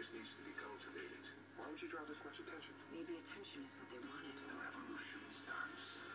just needs to be cultivated. Why would you draw this much attention? Maybe attention is what they wanted. The revolution starts.